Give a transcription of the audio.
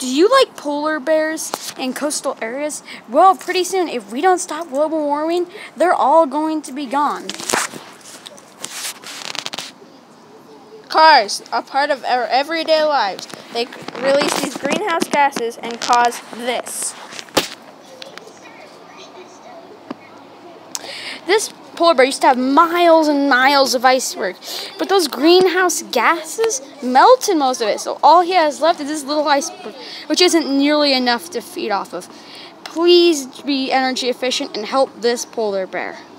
Do you like polar bears in coastal areas? Well, pretty soon, if we don't stop global warming, they're all going to be gone. Cars are part of our everyday lives. They release these greenhouse gases and cause this. This polar bear used to have miles and miles of iceberg, but those greenhouse gases melted most of it, so all he has left is this little iceberg, which isn't nearly enough to feed off of. Please be energy efficient and help this polar bear.